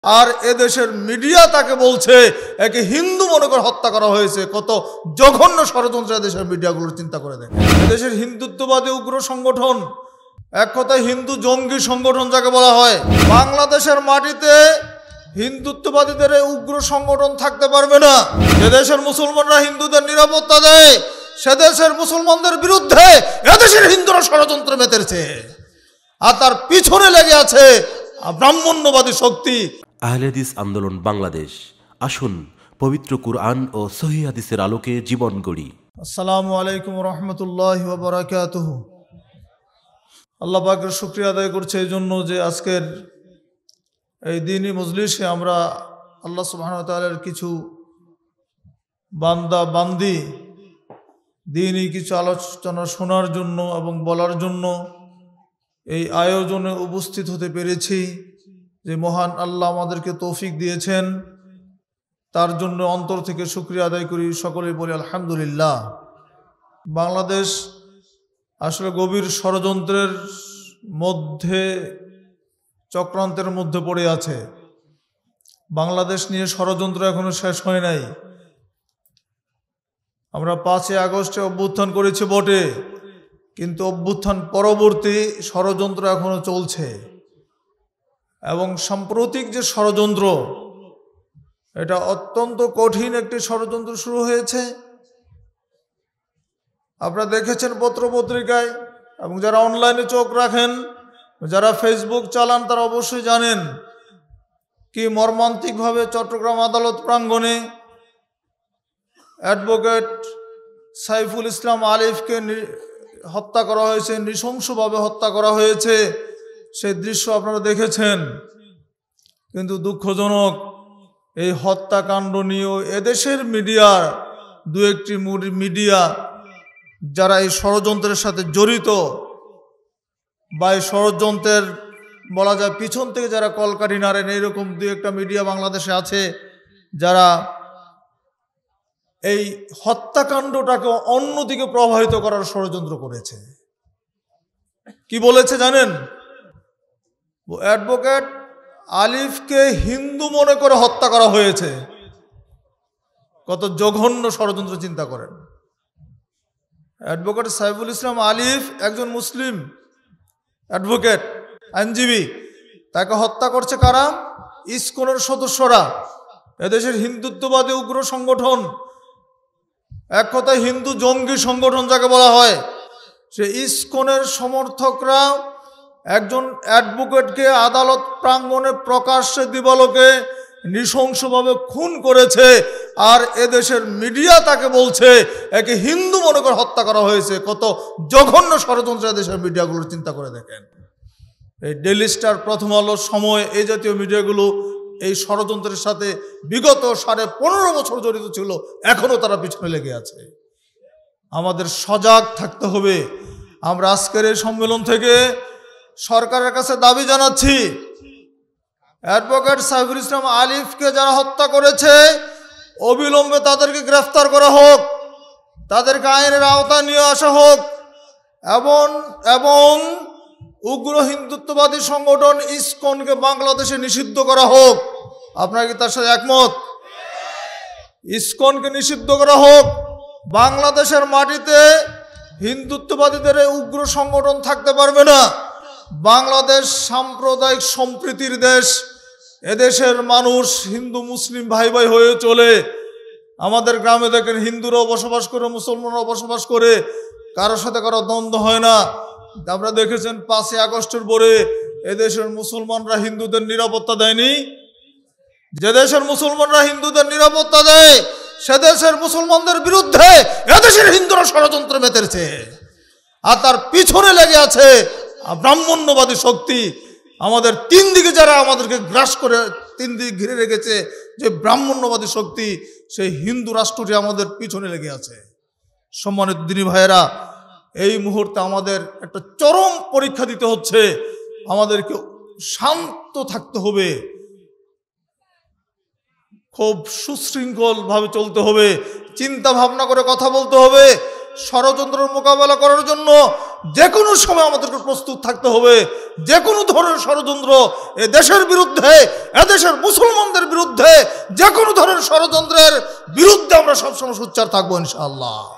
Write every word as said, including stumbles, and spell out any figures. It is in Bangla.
আর এদেশের মিডিয়া তাকে বলছে একে হিন্দু মনে করে হত্যা করা হয়েছে। কত জঘন্য ষড়যন্ত্র এদেশের মিডিয়াগুলো চিন্তা করে দেখে। এদেশের হিন্দুত্ববাদী উগ্র সংগঠন, এক কথায় হিন্দু জঙ্গি সংগঠন যাকে বলা হয়, বাংলাদেশের মাটিতে হিন্দুত্ববাদীদের উগ্র সংগঠন থাকতে পারবে না। যে দেশের মুসলমানরা হিন্দুদের নিরাপত্তা দেয় সে দেশের মুসলমানদের বিরুদ্ধে এদেশের হিন্দুরা ষড়যন্ত্র মেতেছে, আর তার পিছনে লেগে আছে ব্রাহ্মণ্যবাদী শক্তি। আহলে হাদিস আন্দোলন বাংলাদেশ, আসুন পবিত্র কুরআন ও সহিহ হাদিসের আলোকে জীবন গড়ি। আসসালামু আলাইকুম রাহমাতুল্লাহি ওয়া বারাকাতুহু। আল্লাহ পাকের শুকরিয়া আদায় করছে এই জন্য যে আজকের এই দিনী মজলিসে আমরা আল্লাহ সুবহানাহু ওয়া তাআলার কিছু বান্দা বান্দি দিনী কিছু আলোচনা শোনার জন্য এবং বলার জন্য এই আয়োজনে উপস্থিত হতে পেরেছি। যে মহান আল্লাহ আমাদেরকে তৌফিক দিয়েছেন তার জন্য অন্তর থেকে শুকরিয়া আদায় করি, সকলেই বলি আলহামদুলিল্লাহ। বাংলাদেশ আসলে গভীর ষড়যন্ত্রের মধ্যে, চক্রান্তের মধ্যে পড়ে আছে। বাংলাদেশ নিয়ে ষড়যন্ত্র এখনো শেষ হয় নাই। আমরা পাঁচই আগস্টে অভ্যুত্থান করেছি বটে, কিন্তু অভ্যুত্থান পরবর্তী ষড়যন্ত্র এখনো চলছে। এবং সাম্প্রতিক যে ষড়যন্ত্র, এটা অত্যন্ত কঠিন একটি ষড়যন্ত্র শুরু হয়েছে। আপনারা দেখেছেন পত্রপত্রিকায়, এবং যারা অনলাইনে চোখ রাখেন, যারা ফেসবুক চালান, তারা অবশ্যই জানেন কি মর্মান্তিকভাবে চট্টগ্রাম আদালত প্রাঙ্গণে অ্যাডভোকেট সাইফুল ইসলাম আলিফকে হত্যা করা হয়েছে, নৃশংসভাবে হত্যা করা হয়েছে। সেই দৃশ্য আপনারা দেখেছেন। কিন্তু দুঃখজনক, এই হত্যাকাণ্ড নিয়েও এদেশের মিডিয়ার দু একটি মিডিয়া যারা এই ষড়যন্ত্রের সাথে জড়িত বা এই ষড়যন্ত্রের বলা যায় পিছন থেকে যারা কলকাঠি নাড়েন, এইরকম দু একটা মিডিয়া বাংলাদেশে আছে যারা এই হত্যাকাণ্ডটাকে অন্যদিকে প্রভাবিত করার ষড়যন্ত্র করেছে। কি বলেছে জানেন? অ্যাডভোকেট আলিফকে হিন্দু মনে করে হত্যা করা হয়েছে। কত জঘন্য ষড়যন্ত্র চিন্তা করেন। অ্যাডভোকেট সাইফুল ইসলাম আলিফ একজন মুসলিম অ্যাডভোকেট, আইনজীবী। তাকে হত্যা করছে কারা? ইসকনের সদস্যরা, এদেশের হিন্দুত্ববাদী উগ্র সংগঠন, এক কথায় হিন্দু জঙ্গি সংগঠন যাকে বলা হয়। সে ইসকনের সমর্থকরা একজন অ্যাডভোকেটকে আদালত প্রাঙ্গণে প্রকাশ্যে দিবালোকে নৃশংসভাবে খুন করেছে, আর এদেশের মিডিয়া তাকে বলছে একে হিন্দু মনে করে হত্যা করা হয়েছে। কত জঘন্য ষড়যন্ত্র এদেশের মিডিয়াগুলো চিন্তা করে দেখেন। এই ডেইলি স্টার, প্রথম আলো, সময়, এই জাতীয় মিডিয়াগুলো এই ষড়যন্ত্রের সাথে বিগত সাড়ে পনেরো বছর জড়িত ছিল, এখনো তারা পিছনে লেগে আছে। আমাদের সজাগ থাকতে হবে। আমরা আজকের এই সম্মেলন থেকে সরকারের কাছে দাবি জানাচ্ছি, অ্যাডভোকেট সাইফুল ইসলাম আলিফকে যারা হত্যা করেছে অবিলম্বে তাদেরকে গ্রেফতার করা হোক, তাদেরকে আইনের আওতায় নিয়ে আসা হোক, এবং এবং উগ্র হিন্দুত্ববাদী সংগঠন ইসকনকে বাংলাদেশে নিষিদ্ধ করা হোক। আপনারা কি তার সাথে একমত? ইসকনকে নিষিদ্ধ করা হোক। বাংলাদেশের মাটিতে হিন্দুত্ববাদীদের উগ্র সংগঠন থাকতে পারবে না। বাংলাদেশ সাম্প্রদায়িক সম্প্রীতির দেশ। এদেশের মানুষ হিন্দু মুসলিম ভাই ভাই হয়ে চলে। আমাদের গ্রামে দেখেন হিন্দুরাও বসবাস করে, মুসলমানরাও বসবাস করে, কারোর সাথে কারো দ্বন্দ্ব হয় না। আমরা দেখেছেন পাঁচই আগস্টের পরে এদেশের মুসলমানরা হিন্দুদের নিরাপত্তা দেয়নি। যে দেশের মুসলমানরা হিন্দুদের নিরাপত্তা দেয় সে দেশের মুসলমানদের বিরুদ্ধে এদেশের হিন্দুরা ষড়যন্ত্র মেতেছে, আর তার পিছনে লেগে আছে ব্রাহ্মণ্যবাদী শক্তি। আমাদের তিন দিকে যারা আমাদেরকে গ্রাস করে তিন দিকে ঘিরে রেখেছে, যে ব্রাহ্মণ্যবাদী শক্তি, সেই হিন্দু রাষ্ট্রটি আমাদের পিছনে লেগে আছে। সম্মানিত দিনী ভাইয়েরা, এই মুহূর্তে আমাদের একটা চরম পরীক্ষা দিতে হচ্ছে। আমাদেরকে শান্ত থাকতে হবে, খুব সুশৃঙ্খল ভাবে চলতে হবে, চিন্তা ভাবনা করে কথা বলতে হবে। ষড়যন্ত্রের মোকাবেলা করার জন্য যে কোনো সময় আমাদেরকে প্রস্তুত থাকতে হবে। যে কোনো ধরনের ষড়যন্ত্র এ দেশের বিরুদ্ধে, এদেশের মুসলমানদের বিরুদ্ধে, যে কোনো ধরনের ষড়যন্ত্রের বিরুদ্ধে আমরা সবসময় সোচ্চার থাকবো ইনশাআল্লাহ।